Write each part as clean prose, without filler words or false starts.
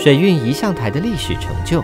水运仪象台的历史成就。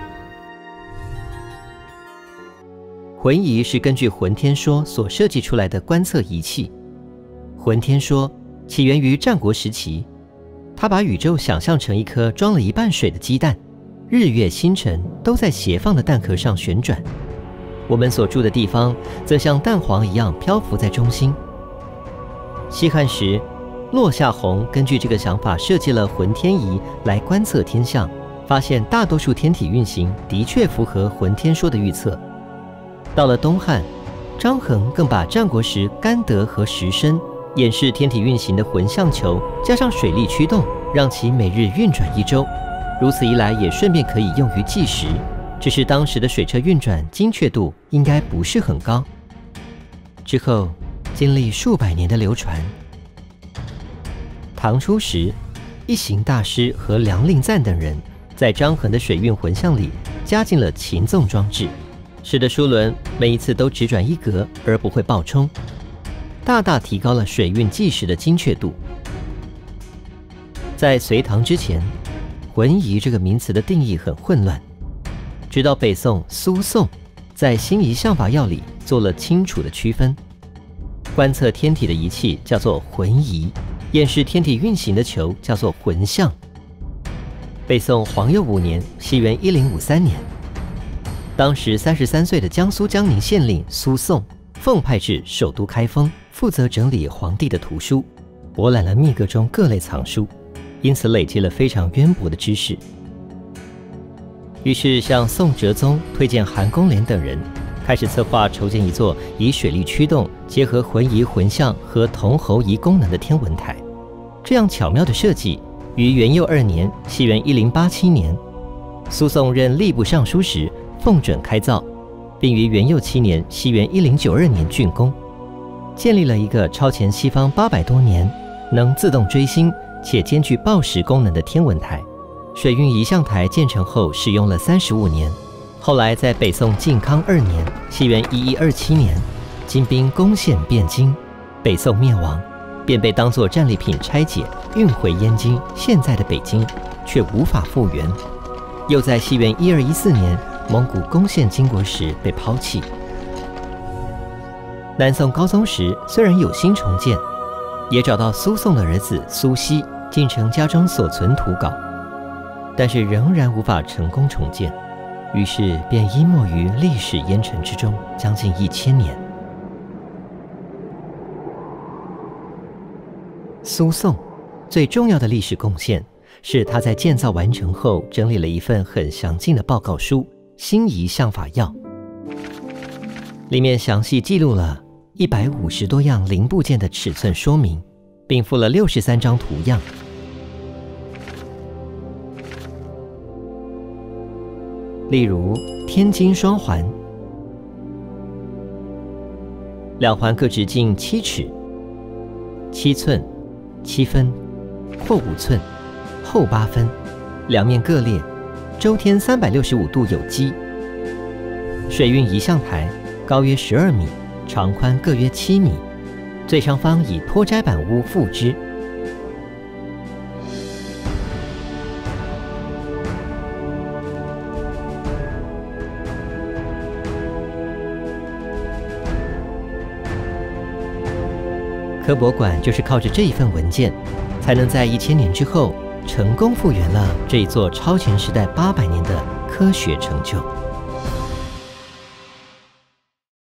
浑仪是根据浑天说所设计出来的观测仪器。浑天说起源于战国时期，他把宇宙想象成一颗装了一半水的鸡蛋，日月星辰都在斜放的蛋壳上旋转，我们所住的地方则像蛋黄一样漂浮在中心。西汉时，骆夏宏根据这个想法设计了浑天仪来观测天象，发现大多数天体运行的确符合浑天说的预测。到了东汉，张衡更把战国时甘德和石申演示天体运行的浑象球加上水力驱动，让其每日运转1周，如此一来也顺便可以用于计时，只是当时的水车运转精确度应该不是很高。之后经历数百年的流传，唐初时，一行大师和梁令赞等人在张衡的水运浑象里加进了擒纵装置，使得输轮每一次都只转1格而不会爆冲，大大提高了水运计时的精确度。在隋唐之前，浑仪这个名词的定义很混乱，直到北宋苏颂在《新仪象法要》里做了清楚的区分。观测天体的仪器叫做浑仪，验视天体运行的球叫做浑象。北宋皇佑5年，西元1053年，当时33岁的江苏江宁县令苏颂奉派至首都开封，负责整理皇帝的图书，博览了秘阁中各类藏书，因此累积了非常渊博的知识。于是向宋哲宗推荐韩公廉等人，开始策划筹建一座以水力驱动，结合浑仪浑象和铜喉仪功能的天文台。这样巧妙的设计，于元佑2年，西元1087年，苏颂任吏部尚书时奉准开造，并于元佑7年，西元1092年竣工，建立了一个超前西方800多年，能自动追星且兼具报时功能的天文台。水运仪象台建成后使用了35年，后来在北宋靖康2年，西元1127年，金兵攻陷汴京，北宋灭亡，便被当作战利品拆解运回燕京，现在的北京，却无法复原。又在西元1214年，蒙古攻陷金国时被抛弃。南宋高宗时虽然有心重建，也找到苏颂的儿子苏锡进城家中所存图稿，但是仍然无法成功重建，于是便淹没于历史烟尘之中，将近1000年。苏颂最重要的历史贡献是他在建造完成后整理了一份很详尽的报告书《新仪象法要》，里面详细记录了150多样零部件的尺寸说明，并附了63张图样。例如天津双环，2环各直径7尺，7寸7分，阔5寸，厚8分，两面各列，周天365度有机。水运仪象台高约12米，长宽各约7米，最上方以脱摘板屋覆之。科博馆就是靠着这一份文件，才能在1000年之后成功复原了这一座超前时代800年的科学成就。